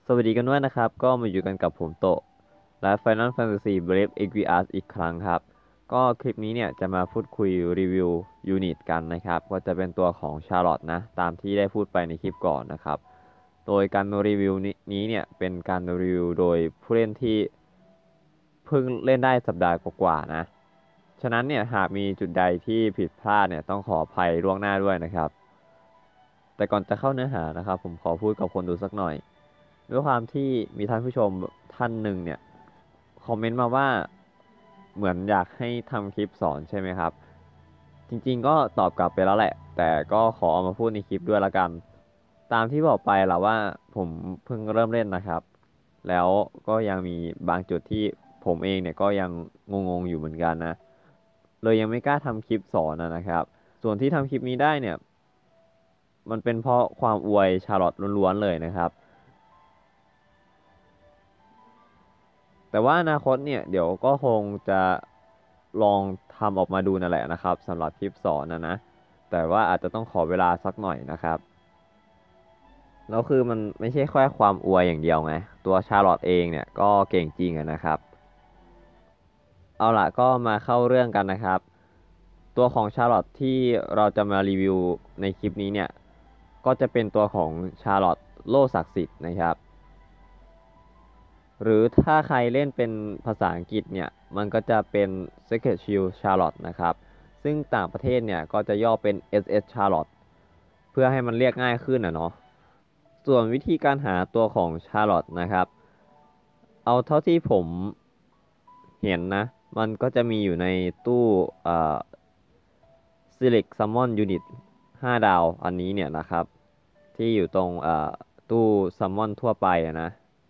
สวัสดีกันด้วยนะครับก็มาอยู่กันกับผมโตะและ Final Fantasy Brave Exvius อีกครั้งครับก็คลิปนี้เนี่ยจะมาพูดคุยรีวิวยูนิตกันนะครับก็จะเป็นตัวของชาร์ลอตนะตามที่ได้พูดไปในคลิปก่อนนะครับโดยการรีวิวนี้เนี่ยเป็นการรีวิวโดยผู้เล่นที่เพิ่งเล่นได้สัปดาห์กว่าๆนะฉะนั้นเนี่ยหากมีจุดใดที่ผิดพลาดเนี่ยต้องขออภัยล่วงหน้าด้วยนะครับแต่ก่อนจะเข้าเนื้อหานะครับผมขอพูดกับคนดูสักหน่อย ด้วยความที่มีท่านผู้ชมท่านหนึ่งเนี่ยคอมเมนต์มาว่าเหมือนอยากให้ทำคลิปสอนใช่ไหมครับจริงๆก็ตอบกลับไปแล้วแหละแต่ก็ขอเอามาพูดในคลิปด้วยละกันตามที่บอกไปแหละว่าผมเพิ่งเริ่มเล่นนะครับแล้วก็ยังมีบางจุดที่ผมเองเนี่ยก็ยังงงๆอยู่เหมือนกันนะเลยยังไม่กล้าทำคลิปสอนนะครับส่วนที่ทำคลิปนี้ได้เนี่ยมันเป็นเพราะความอวยชาร์ลอตล้วนๆเลยนะครับ แต่ว่าอนาคตเนี่ยเดี๋ยวก็คงจะลองทำออกมาดูนั่นแหละนะครับสำหรับคลิปสอนนะแต่ว่าอาจจะต้องขอเวลาสักหน่อยนะครับแล้วคือมันไม่ใช่แค่ความอวยอย่างเดียวไงตัวชาร์ลอตเองเนี่ยก็เก่งจริงอะนะครับเอาล่ะก็มาเข้าเรื่องกันนะครับตัวของชาร์ลอตที่เราจะมารีวิวในคลิปนี้เนี่ยก็จะเป็นตัวของชาร์ลอตโล่ศักดิ์สิทธิ์นะครับ หรือถ้าใครเล่นเป็นภาษาอังกฤษเนี่ยมันก็จะเป็น Secret Shield Charlotte นะครับซึ่งต่างประเทศเนี่ยก็จะย่อเป็น SS Charlotte เพื่อให้มันเรียกง่ายขึ้นเนาะส่วนวิธีการหาตัวของ Charlotte นะครับเอาเท่าที่ผมเห็นนะมันก็จะมีอยู่ในตู้Select Summon Unit 5 ดาวอันนี้เนี่ยนะครับที่อยู่ตรงตู้ Summon ทั่วไปนะ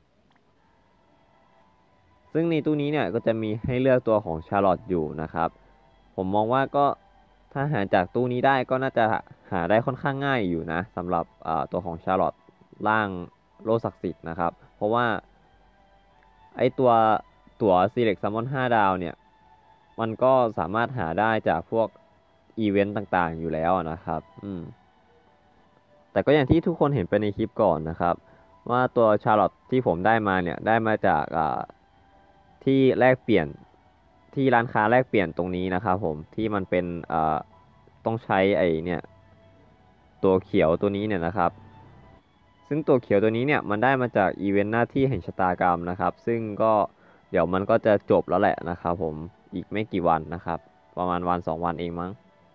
ซึ่งในตู้นี้เนี่ยก็จะมีให้เลือกตัวของชาร์ลอตอยู่นะครับผมมองว่าก็ถ้าหาจากตู้นี้ได้ก็น่าจะหาได้ค่อนข้างง่ายอยู่นะสำหรับตัวของชาร์ลอตร่างโลศักดิ์สิทธิ์นะครับเพราะว่าไอตัว Select Summon 5 ดาวเนี่ยมันก็สามารถหาได้จากพวกอีเวนต์ต่างๆอยู่แล้วนะครับแต่ก็อย่างที่ทุกคนเห็นไปในคลิปก่อนนะครับว่าตัวชาร์ลอตที่ผมได้มาเนี่ยได้มาจากที่แลกเปลี่ยนที่ร้านค้าแลกเปลี่ยนตรงนี้นะครับผมที่มันเป็นต้องใช้ไอเนี่ยตัวเขียวตัวนี้เนี่ยนะครับซึ่งตัวเขียวตัวนี้เนี่ยมันได้มาจากอีเวนต์หน้าที่แห่งชะตากรรมนะครับซึ่งก็เดี๋ยวมันก็จะจบแล้วแหละนะครับผมอีกไม่กี่วันนะครับประมาณวัน2 วันเองมั้ง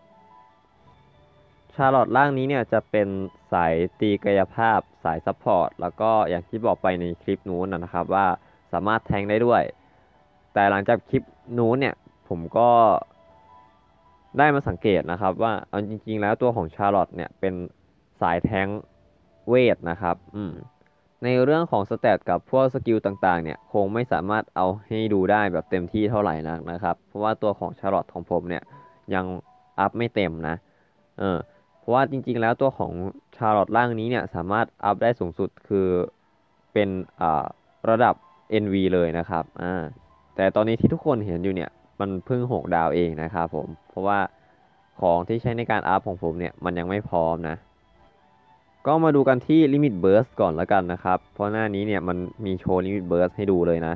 ชาร์ลอตร่างนี้เนี่ยจะเป็นสายตีกายภาพสายซัพพอร์ตแล้วก็อย่างที่บอกไปในคลิปนู้นนะครับว่าสามารถแทงได้ด้วยแต่หลังจากคลิปนู้นเนี่ยผมก็ได้มาสังเกตนะครับว่าเอาจริงๆแล้วตัวของชาร์ลอตเนี่ยเป็นสายแทงเวทนะครับในเรื่องของสเตตกับพวกสกิลต่างๆเนี่ยคงไม่สามารถเอาให้ดูได้แบบเต็มที่เท่าไหร่นักนะครับเพราะว่าตัวของชาร์ลอตของผมเนี่ยยังอัพไม่เต็มนะเออ เพราะว่าจริงๆแล้วตัวของชาร์ลอตร่างนี้เนี่ยสามารถอัพได้สูงสุดคือเป็นระดับ NV เลยนะครับแต่ตอนนี้ที่ทุกคนเห็นอยู่เนี่ยมันเพิ่ง6 ดาวเองนะครับผมเพราะว่าของที่ใช้ในการอัพของผมเนี่ยมันยังไม่พร้อมนะก็มาดูกันที่ Limit Burst ก่อนแล้วกันนะครับเพราะหน้านี้เนี่ยมันมีโชว์ Limit Burst ให้ดูเลยนะ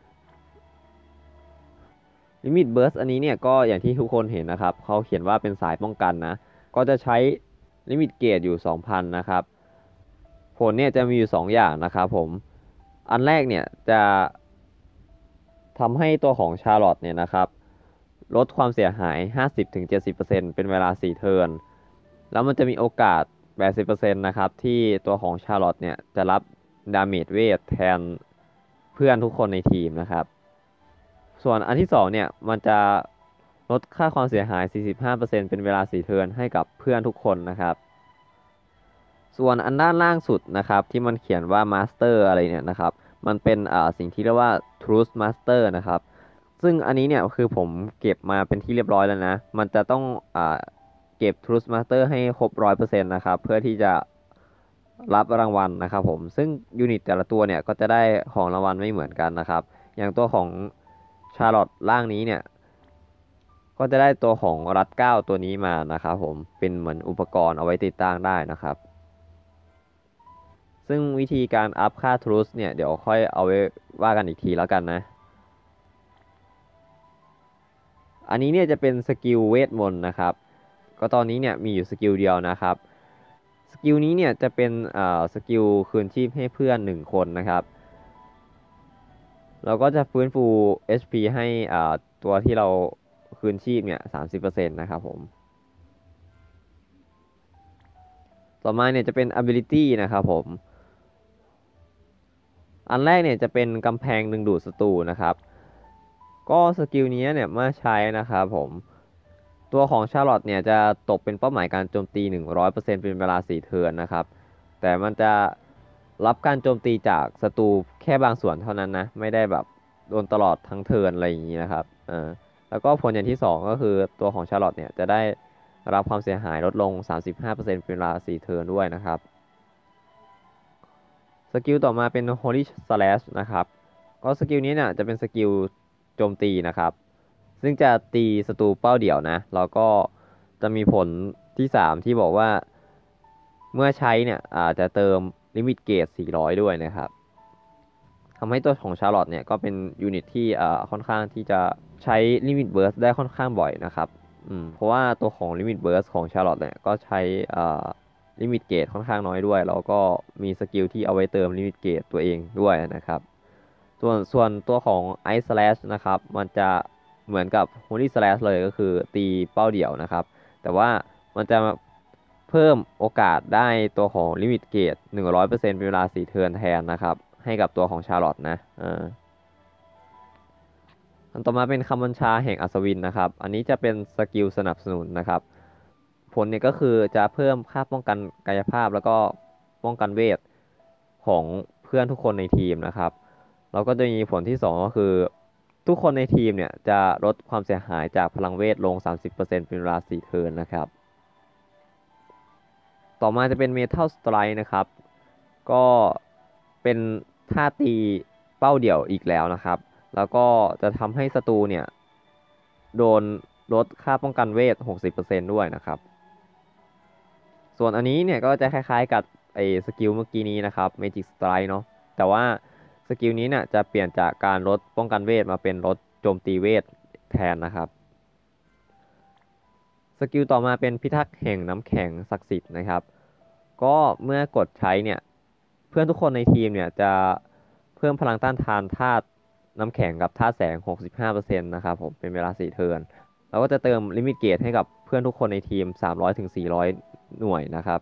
Limit Burst อันนี้เนี่ยก็อย่างที่ทุกคนเห็นนะครับเขาเขียนว่าเป็นสายป้องกันนะก็จะใช้ Limit Gauge อยู่2,000นะครับผลเนี่ยจะมีอยู่2อย่างนะครับผมอันแรกเนี่ยจะทำให้ตัวของชาร์ลอตเนี่ยนะครับลดความเสียหาย50-70%เป็นเวลา4เทิร์นแล้วมันจะมีโอกาส80%นะครับที่ตัวของชาร์ลอตเนี่ยจะรับดาเมจเวทแทนเพื่อนทุกคนในทีมนะครับส่วนอันที่2เนี่ยมันจะลดค่าความเสียหาย45%เป็นเวลา4เทิร์นให้กับเพื่อนทุกคนนะครับส่วนอันด้านล่างสุดนะครับที่มันเขียนว่า Master อะไรเนี่ยนะครับมันเป็นสิ่งที่เรียกว่า Truth Master นะครับ ซึ่งอันนี้เนี่ยคือผมเก็บมาเป็นที่เรียบร้อยแล้วนะ มันจะต้องอ่าเก็บ Truth Master ให้ครบ100%นะครับเพื่อที่จะรับรางวัลนะครับผมซึ่งยูนิตแต่ละตัวเนี่ยก็จะได้ของรางวัลไม่เหมือนกันนะครับอย่างตัวของชาร์ลอตล่างนี้เนี่ยก็จะได้ตัวของรัดเก้าตัวนี้มานะครับผมเป็นเหมือนอุปกรณ์เอาไว้ติดตั้งได้นะครับซึ่งวิธีการอัพค่าทรูสเนี่ยเดี๋ยวค่อยเอาไว้ว่ากันอีกทีแล้วกันนะ อันนี้เนี่ยจะเป็นสกิลเวทมนต์นะครับ ก็ตอนนี้เนี่ยมีอยู่สกิลเดียวนะครับ สกิลนี้เนี่ยจะเป็นสกิลคืนชีพให้เพื่อน1 คนนะครับเราก็จะฟื้นฟู HP ให้ตัวที่เราคืนชีพเนี่ย30%นะครับผมต่อมาเนี่ยจะเป็น ability นะครับผมอันแรกเนี่ยจะเป็นกำแพงดึงดูดศัตรูนะครับก็สกิลนี้เนี่ยเมื่อใช้นะครับผมตัวของชาร์ลอตเนี่ยจะตกเป็นเป้าหมายการโจมตี100%เป็นเวลา4 เทิร์นนะครับแต่มันจะรับการโจมตีจากศัตรูแค่บางส่วนเท่านั้นนะไม่ได้แบบโดนตลอดทั้งเทิร์นอะไรอย่างนี้นะครับแล้วก็ผลอย่างที่2ก็คือตัวของชาร์ลอตเนี่ยจะได้รับความเสียหายลดลง35%เป็นเวลา4 เทิร์นด้วยนะครับสกิลต่อมาเป็น Holy Slash นะครับก็สกิลนี้เนี่ยจะเป็นสกิลโจมตีนะครับซึ่งจะตีศัตรูเป้าเดี่ยวนะแล้วก็จะมีผลที่3ที่บอกว่าเมื่อใช้เนี่ยอาจจะเติมลิมิตเกจ400ด้วยนะครับทำให้ตัวของชาร์ลอตเนี่ยก็เป็นยูนิตที่ค่อนข้างที่จะใช้ลิมิตเบิร์สได้ค่อนข้างบ่อยนะครับเพราะว่าตัวของลิมิตเบิร์สของชาร์ลอตเนี่ยก็ใช้ลิมิตเกจค่อนข้างน้อยด้วยแล้วก็มีสกิลที่เอาไว้เติมลิมิตเกจตัวเองด้วยนะครับส่วนตัวของ Ice Slash นะครับมันจะเหมือนกับ Holy Slash เลยก็คือตีเป้าเดี่ยวนะครับแต่ว่ามันจะเพิ่มโอกาสได้ตัวของลิมิตเกจ100%เป็นเวลา4 เทิร์นแทนนะครับให้กับตัวของชาร์ลอตนะอันต่อมาเป็นคำบัญชาแห่งอัศวินนะครับอันนี้จะเป็นสกิลสนับสนุนนะครับผลเนี่ยก็คือจะเพิ่มค่าป้องกันกายภาพแล้วก็ป้องกันเวทของเพื่อนทุกคนในทีมนะครับแล้วก็จะมีผลที่2ก็คือทุกคนในทีมเนี่ยจะลดความเสียหายจากพลังเวทลง30%เป็นเวลา4 เทิร์นนะครับต่อมาจะเป็น Metal Strike นะครับก็เป็นท่าตีเป้าเดี่ยวอีกแล้วนะครับแล้วก็จะทำให้ศัตรูเนี่ยโดนลดค่าป้องกันเวท60%ด้วยนะครับส่วนอันนี้เนี่ยก็จะคล้ายๆกับไอ้สกิลเมื่อกี้นี้นะครับ Magic Strike เนาะแต่ว่าสกิลนี้เนี่ยจะเปลี่ยนจากการลดป้องกันเวทมาเป็นลดโจมตีเวทแทนนะครับสกิลต่อมาเป็นพิทักษ์แห่งน้ำแข็งศักดิ์สิทธิ์นะครับก็เมื่อกดใช้เนี่ยเพื่อนทุกคนในทีมเนี่ยจะเพิ่มพลังต้านทานธาตุน้ำแข็งกับธาตุแสง65%นะครับผมเป็นเวลา4 เทิร์นเราก็จะเติมลิมิตเกจให้กับเพื่อนทุกคนในทีม300 ถึง 400หน่วยนะครับ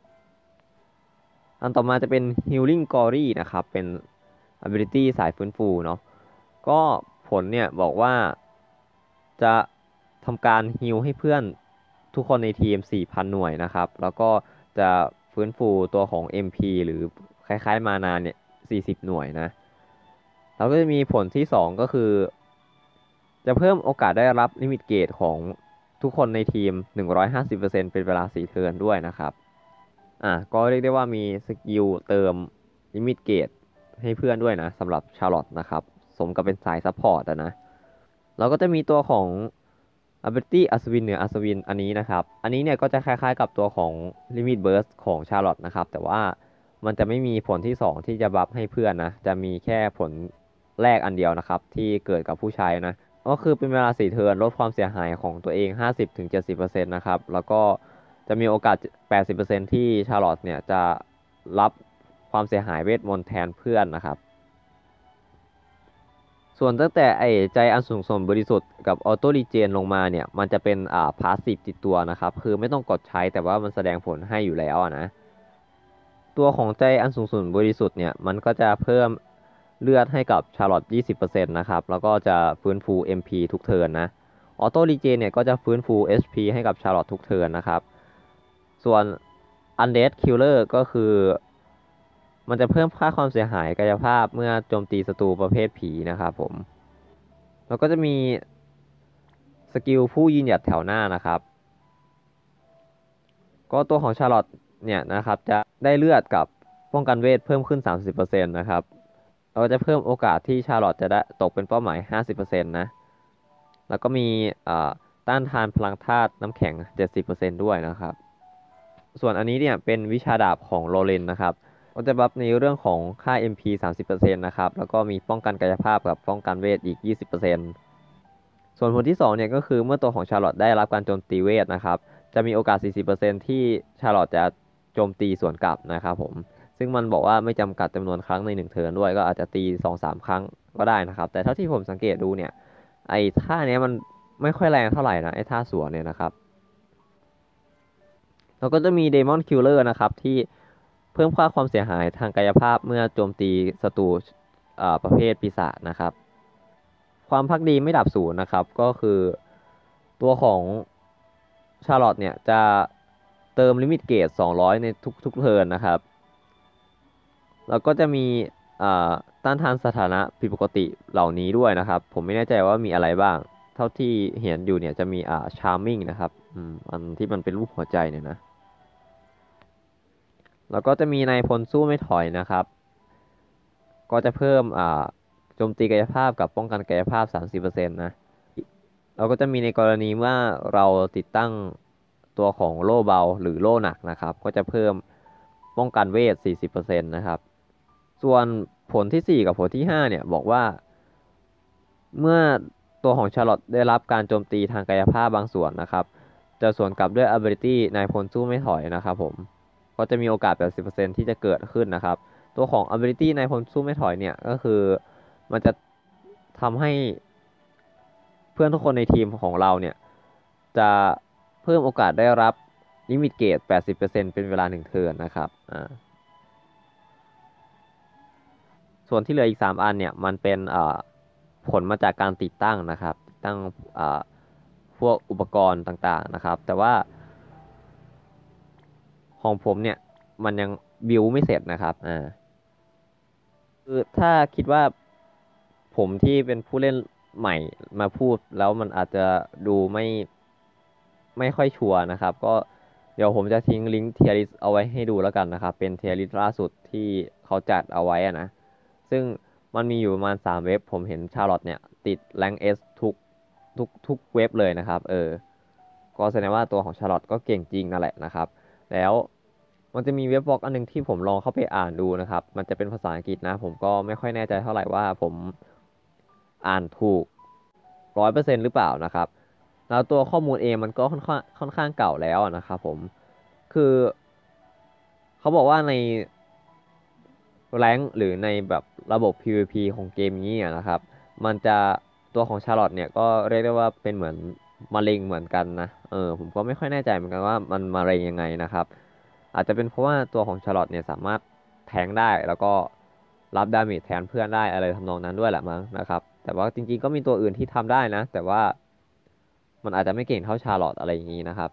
อันต่อมาจะเป็น Healing Glory นะครับเป็น ability สายฟื้นฟูเนาะก็ผลเนี่ยบอกว่าจะทำการฮีลให้เพื่อนทุกคนในทีม 4,000 หน่วยนะครับแล้วก็จะฟื้นฟูตัวของ MP หรือคล้ายๆมานาเนี่ย40 หน่วยนะแล้วก็จะมีผลที่2ก็คือจะเพิ่มโอกาสได้รับลิมิตเกจของทุกคนในทีม150%เป็นเวลา4 เทิร์นด้วยนะครับก็เรียกได้ว่ามีสกิลเติมลิมิตเกจให้เพื่อนด้วยนะสำหรับชาร์ลอตนะครับสมกับเป็นสายซัพพอร์ตนะเราก็จะมีตัวของ ability อัศวินเหนืออัศวินอันนี้นะครับอันนี้เนี่ยก็จะคล้ายๆกับตัวของ limit burst ของชาร์ลอตนะครับแต่ว่ามันจะไม่มีผลที่2ที่จะบัฟให้เพื่อนนะจะมีแค่ผลแรกอันเดียวนะครับที่เกิดกับผู้ใช้นะก็คือเป็นเวลา4 เทิร์นลดความเสียหายของตัวเอง 50-70% นะครับแล้วก็จะมีโอกาส 80% ที่ชาร์ลอตเนี่ยจะรับความเสียหายเวทมนต์แทนเพื่อนนะครับส่วนตั้งแต่ไอ้ใจอันสูงส่งบริสุทธิ์กับออโต้รีเจนลงมาเนี่ยมันจะเป็นพาสซีฟติดตัวนะครับคือไม่ต้องกดใช้แต่ว่ามันแสดงผลให้อยู่แล้วนะตัวของใจอันสูงส่งบริสุทธิ์เนี่ยมันก็จะเพิ่มเลือดให้กับชาร์ลอต20%นะครับแล้วก็จะฟื้นฟู MP ทุกเทิร์นนะออโต้รีเจนเนี่ยก็จะฟื้นฟู HP ให้กับชาร์ลอตทุกเทิร์นนะครับส่วน Undead Killer ก็คือมันจะเพิ่มค่าความเสียหายกายภาพเมื่อโจมตีศัตรูประเภทผีนะครับผมแล้วก็จะมีสกิลผู้ยืนหยัดแถวหน้านะครับก็ตัวของชาร์ลอตเนี่ยนะครับจะได้เลือดกับป้องกันเวทเพิ่มขึ้น30%นะครับเราจะเพิ่มโอกาสที่ชาร์ลอตจะได้ตกเป็นเป้าหมาย50%นะแล้วก็มีต้านทานพลังธาตุน้ำแข็ง70%ด้วยนะครับส่วนอันนี้เนี่ยเป็นวิชาดาบของโรเลนนะครับก็จะบัฟในเรื่องของค่า MP 30%นะครับแล้วก็มีป้องกันกายภาพกับป้องกันเวทอีก20%ส่วนผลที่2เนี่ยก็คือเมื่อตัวของชาร์ลอตได้รับการโจมตีเวทนะครับจะมีโอกาส40%ที่ชาร์ลอตจะโจมตีสวนกลับนะครับผมซึ่งมันบอกว่าไม่จำกัดจำนวนครั้งใน1 เทิร์นด้วยก็อาจจะตี2-3 ครั้งก็ได้นะครับแต่เท่าที่ผมสังเกตดูเนี่ยไอ้ท่าเนี้ยมันไม่ค่อยแรงเท่าไหร่นะไอ้ท่าสวนเนี่ยนะครับแล้วก็จะมีเดมอนคิลเลอร์นะครับที่เพิ่มค่าความเสียหายทางกายภาพเมื่อโจมตีศัตรูประเภทปีศาจนะครับ ความภักดีไม่ดับศูนย์นะครับก็คือตัวของชาร์ลอตเนี่ยจะเติมลิมิตเกรด200ในทุกเทิร์นนะครับแล้วก็จะมีอ่าต้านทานสถานะผิดปกติเหล่านี้ด้วยนะครับผมไม่แน่ใจว่ามีอะไรบ้างเท่าที่เห็นอยู่เนี่ยจะมีชาร์มมิ่งนะครับอันที่มันเป็นรูปหัวใจเนี่ยนะแล้วก็จะมีนายพลสู้ไม่ถอยนะครับก็จะเพิ่มโจมตีกายภาพกับป้องกันกายภาพ30%นะ เราก็จะมีในกรณีเมื่อเราติดตั้งตัวของโล่เบาหรือโล่หนักนะครับก็จะเพิ่มป้องกันเวท40%นะครับส่วนผลที่4กับผลที่5เนี่ยบอกว่าเมื่อตัวของชาร์ลอตได้รับการโจมตีทางกายภาพบางส่วนนะครับจะสวนกลับด้วย ability นายพลสู้ไม่ถอยนะครับผมก็จะมีโอกาส80%ที่จะเกิดขึ้นนะครับตัวของ ability นายพลสู้ไม่ถอยเนี่ยก็คือมันจะทำให้ เพื่อนทุกคนในทีมของเราเนี่ยจะเพิ่มโอกาสได้รับลิมิตเกรด80%เป็นเวลา1 เทิร์นนะครับส่วนที่เหลืออีก3อันเนี่ยมันเป็นผลมาจากการติดตั้งนะครับติดตั้งอ่าพวกอุปกรณ์ต่างๆนะครับแต่ว่าของผมเนี่ยมันยังบิวไม่เสร็จนะครับคือถ้าคิดว่าผมที่เป็นผู้เล่นใหม่มาพูดแล้วมันอาจจะดูไม่ค่อยชัวร์นะครับก็เดี๋ยวผมจะทิ้งลิงก์เทียริสเอาไว้ให้ดูแล้วกันนะครับเป็นเทียริสล่าสุดที่เขาจัดเอาไว้อะนะซึ่งมันมีอยู่ประมาณ3 เว็บผมเห็นชาร์ลอตเนี่ยติดแรงเอสทุกเว็บเลยนะครับก็แสดงว่าตัวของชาร์ลอตก็เก่งจริงนั่นแหละนะครับแล้วมันจะมีเว็บบล็อกอันนึงที่ผมลองเข้าไปอ่านดูนะครับมันจะเป็นภาษาอังกฤษนะผมก็ไม่ค่อยแน่ใจเท่าไหร่ว่าผมอ่านถูก100%หรือเปล่านะครับ แล้วตัวข้อมูลเองมันก็ค่อนข้างเก่าแล้วนะครับผมคือเขาบอกว่าในแรงหรือในแบบระบบ PVP ของเกมนี้นะครับมันจะตัวของชาร์ลอตเนี่ยก็เรียกได้ว่าเป็นเหมือนมะเร็งเหมือนกันนะผมก็ไม่ค่อยแน่ใจเหมือนกันว่ามันมะเร็งยังไงนะครับอาจจะเป็นเพราะว่าตัวของชาร์ลอตเนี่ยสามารถแทงได้แล้วก็รับดาเมจแทนเพื่อนได้อะไรทำนองนั้นด้วยแหละมั้งนะครับแต่ว่าจริงๆก็มีตัวอื่นที่ทำได้นะแต่ว่า มันอาจจะไม่เก่งเท่าชาร์ลอตอะไรอย่างนี้นะครับ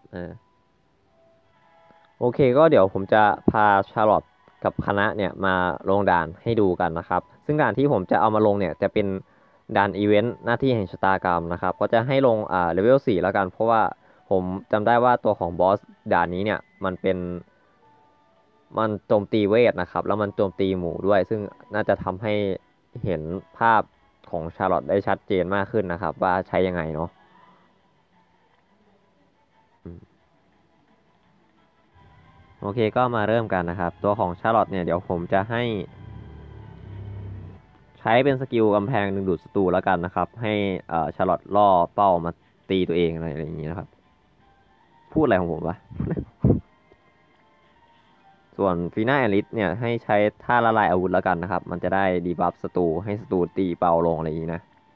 โอเคก็เดี๋ยวผมจะพาชาร์ลอตกับคณะเนี่ยมาลงด่านให้ดูกันนะครับซึ่งด่านที่ผมจะเอามาลงเนี่ยจะเป็นด่านอีเวนต์หน้าที่แห่งชะตากรรมนะครับก็จะให้ลงเลเวล4แล้วกันเพราะว่าผมจำได้ว่าตัวของบอสด่านนี้เนี่ยมันโจมตีเวทนะครับแล้วมันโจมตีหมู่ด้วยซึ่งน่าจะทำให้เห็นภาพของชาร์ลอตได้ชัดเจนมากขึ้นนะครับว่าใช้ยังไงเนาะ โอเคก็มาเริ่มกันนะครับตัวของชาร์ลอตเนี่ยเดี๋ยวผมจะให้ใช้เป็นสกิลกำแพงดึงดูดศัตรูแล้วกันนะครับให้ชาร์ลอตล่อเป้ามาตีตัวเองอะไรอย่างนี้นะครับพูดอะไรของผมวะส่วนฟีน่าแอลิสเนี่ยให้ใช้ท่าละลายอาวุธแล้วกันนะครับมันจะได้ดีบัฟศัตรูให้ศัตรูตีเบาลงอะไรอย่างนี้นะ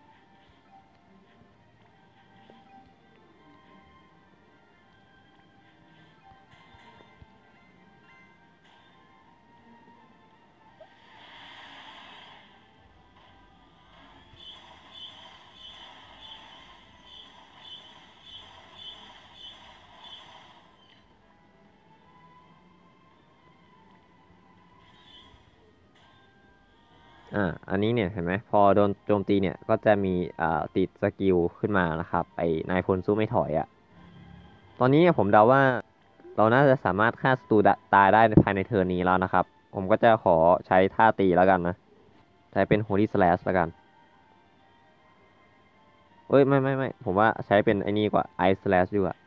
อันนี้เนี่ยเห็นไหมพอโดนโจมตีเนี่ยก็จะมีติดสกิลขึ้นมานะครับไอ้นายพลสู้ไม่ถอยอ่ะตอนนี้เนี่ยผมเดาว่าเราน่าจะสามารถฆ่าศัตรูตายได้ในภายในเทิร์นนี้แล้วนะครับผมก็จะขอใช้ท่าตีแล้วกันนะใช้เป็น Holy Slash แล้วกันเอ้ยไม่ผมว่าใช้เป็นไอ้นี่กว่า Ice Slash ดีกว่า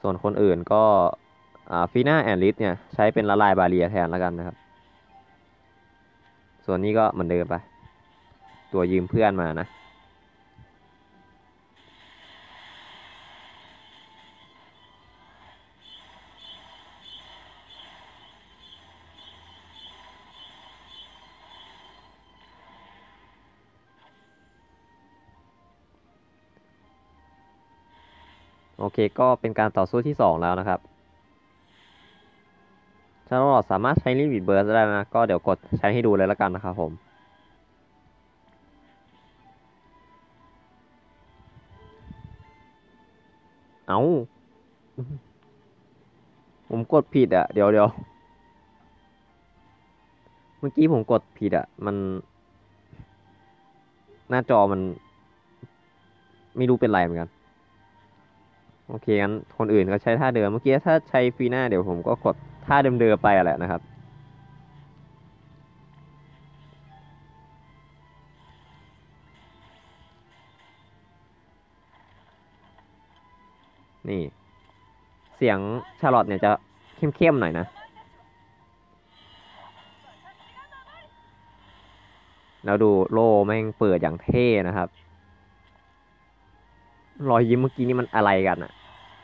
ส่วนคนอื่นก็ฟีน่าแอนลิสเนี่ยใช้เป็นละลายบาเรียแทนแล้วกันนะครับส่วนนี้ก็เหมือนเดิมไปตัวยืมเพื่อนมานะโอเคก็เป็นการต่อสู้ที่สองแล้วนะครับชาร์ลอตสามารถใช้ลิมิตเบิร์สได้นะก็เดี๋ยวกดใช้ให้ดูเลยแล้วกันนะครับผมเอาผมกดผิดอ่ะเดี๋ยวเมื่อกี้ผมกดผิดอ่ะมันหน้าจอมันไม่รู้เป็นไรเหมือนกันโอเคงั้นคนอื่นก็ใช้ท่าเดิมเมื่อกี้ถ้าใช้ฟีน่าเดี๋ยวผมก็กดท่าเดิมๆไปแหละนะครับนี่เสียงชาร์ลอตเนี่ยจะเข้มๆหน่อยนะแล้วดูโล่แม่งเปิดอย่างเท่นะครับรอยยิ้มเมื่อกี้นี่มันอะไรกันอ่ะ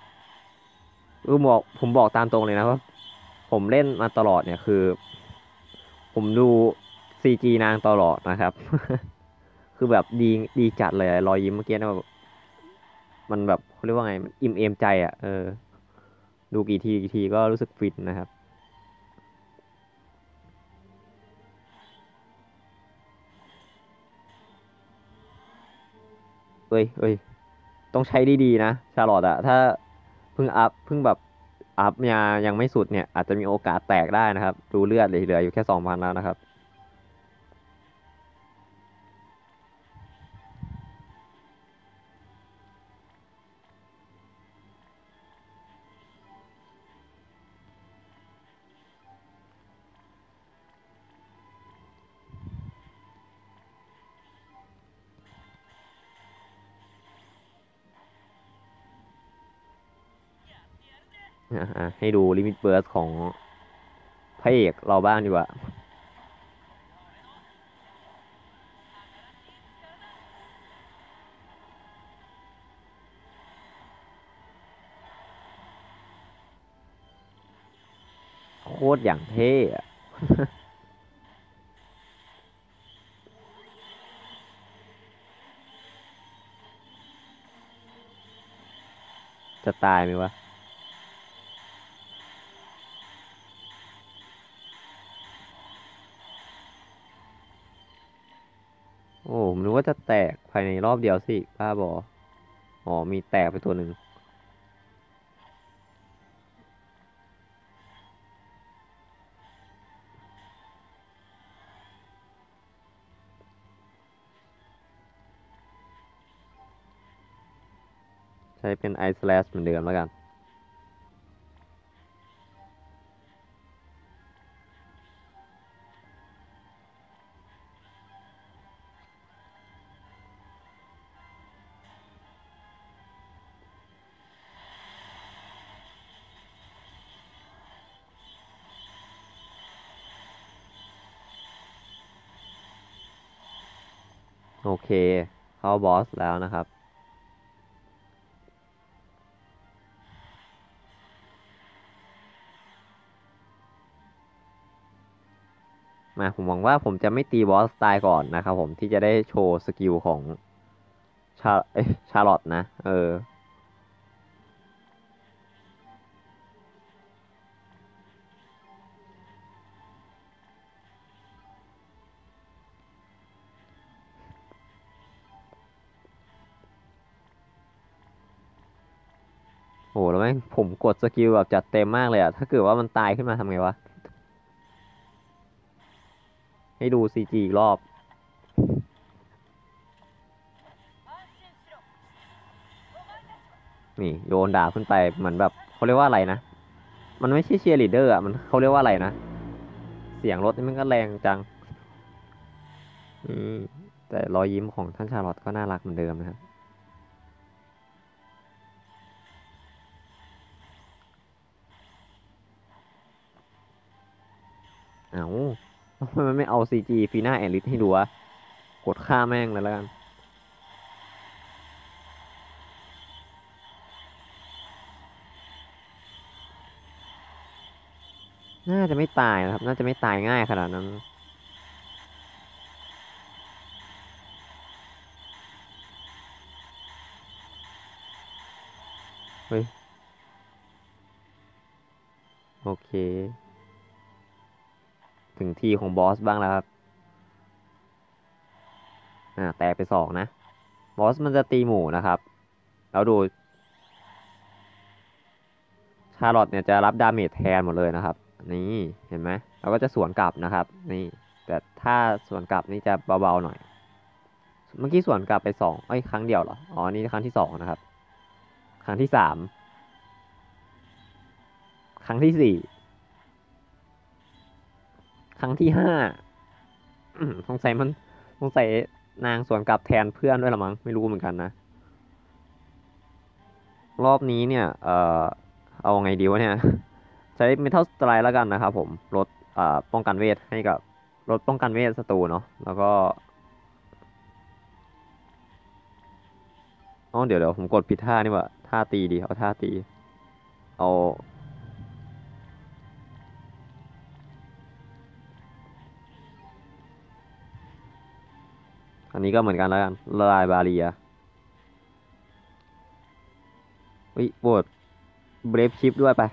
ผมบอกตามตรงเลยนะว่าผมเล่นมาตลอดเนี่ยคือผมดูซีจีนางตลอดนะครับคือแบบดีจัดเลยรอยยิ้มเมื่อกี้นะแบบมันแบบเขาเรียกว่าไงมันอิ่มเอมใจอ่ะดูกี่ทีก็รู้สึกฟินนะครับเอ้ยต้องใช้ดีๆนะชาร์ลอตอะถ้าเพิ่งแบบอัพยังไม่สุดเนี่ยอาจจะมีโอกาสแตกได้นะครับดูเลือดเหลืออยู่แค่2,000แล้วนะครับให้ดูลิมิตเบิร์สของพระเอกเราบ้างดีกว่าโคตรอย่างเท่อะจะตายไหมวะโอ้ผมนึกว่าจะแตกภายในรอบเดียวสิบ้าบออ๋อมีแตกไปตัวหนึ่งใช้เป็นไอซ์แลชเหมือนเดิมแล้วกันโอเคเข้าบอสแล้วนะครับ มาผมหวังว่าผมจะไม่ตีบอสตายก่อนนะครับผมที่จะได้โชว์สกิลของชาร์ลอตนะโหแล้วแม่งผมกดสกิลแบบจัดเต็มมากเลยอะถ้าเกิดว่ามันตายขึ้นมาทำไงวะให้ดูซีจีอีกรอบนี่โยนดาบขึ้นไปเหมือนแบบเขาเรียกว่าอะไรนะมันไม่ใช่เชียร์ลีดเดอร์อะมันเขาเรียกว่าอะไรนะเสียงรถนี่มันก็แรงจังอืมแต่รอยยิ้มของท่านชาร์ลอตก็น่ารักเหมือนเดิมนะครับเอ้าทำไมมันไม่เอาซีจีฟีน่าแอลิสให้ดูวะกดฆ่าแม่งเลยแล้วกันน่าจะไม่ตายนะครับน่าจะไม่ตายง่ายขนาดนั้นเฮ้ยโอเคถึงทีของบอสบ้างแล้วครับแตกไปสองนะบอสมันจะตีหมู่นะครับแล้วดูชาร์ลอตเนี่ยจะรับดาเมจแทนหมดเลยนะครับนี่เห็นไหมเราก็จะสวนกลับนะครับนี่แต่ถ้าสวนกลับนี่จะเบาๆหน่อยเมื่อกี้สวนกลับไปสองเอ้ยครั้งเดียวเหรออ๋อนี่ครั้งที่สองนะครับครั้งที่สามครั้งที่สี่ครั้งที่ห้าสงสัยมันสงสัยนางสวนกลับแทนเพื่อนด้วยละมั้งไม่รู้เหมือนกันนะรอบนี้เนี่ยเอาไงดีวะเนี่ยใช้เมทัลสไตรแล้วกันนะครับผมลดป้องกันเวทให้กับลดป้องกันเวทศัตรูเนาะแล้วก็อ๋อเดี๋ยวผมกดผิดท่านี่หว่าท่าตีดีเอาท่าตีเอาอันนี้ก็เหมือนกันแล้วกันละลายบาเรียวิโหวตเบรฟชิปด้วยไป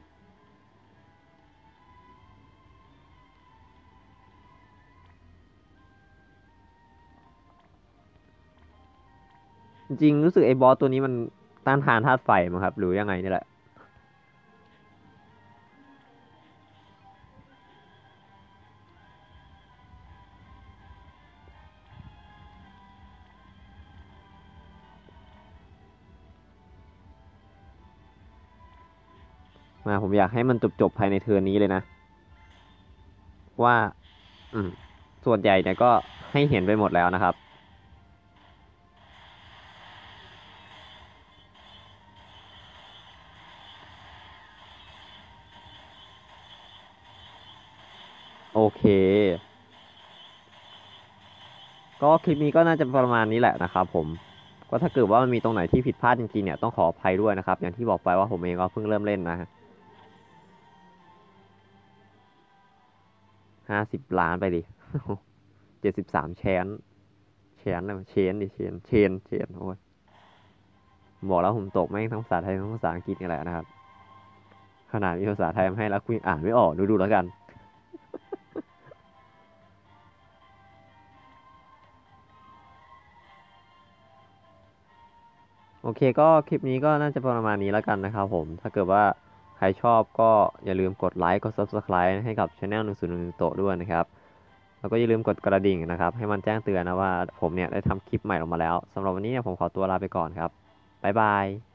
จริงๆรู้สึกไอ้บอสตัวนี้มันต้านทานธาตุไฟมั้งครับหรือยังไงนี่แหละมาผมอยากให้มันจบภายในเทอร์นนี้เลยนะว่าอืมส่วนใหญ่เนี่ยก็ให้เห็นไปหมดแล้วนะครับโอเคก็คลิปนี้ก็น่าจะประมาณนี้แหละนะครับผมก็ถ้าเกิดว่ามันมีตรงไหนที่ผิดพลาดจริงๆเนี่ยต้องขออภัยด้วยนะครับอย่างที่บอกไปว่าผมเองก็เพิ่งเริ่มเล่นนะ50 ล้านไปดิ73แชนเลยเชนดิเชนโอ้ยบอกแล้วผมตกแม่งทั้งภาษาไทยทั้งภาษาอังกฤษนี่แหละนะครับขนาดมีภาษาไทยมาให้แล้วคุณยังอ่านไม่ออกดูแล้วกันโอเคก็คลิปนี้ก็น่าจะประมาณนี้แล้วกันนะครับผมถ้าเกิดว่าใครชอบก็อย่าลืมกดไลค์กด Subscribe ให้กับช anel 1011โตะด้วยนะครับแล้วก็อย่าลืมกดกระดิ่งนะครับให้มันแจ้งเตือนนะว่าผมเนี่ยได้ทำคลิปใหม่ออกมาแล้วสำหรับวันนี้เนี่ยผมขอตัวลาไปก่อนครับบ๊ายบาย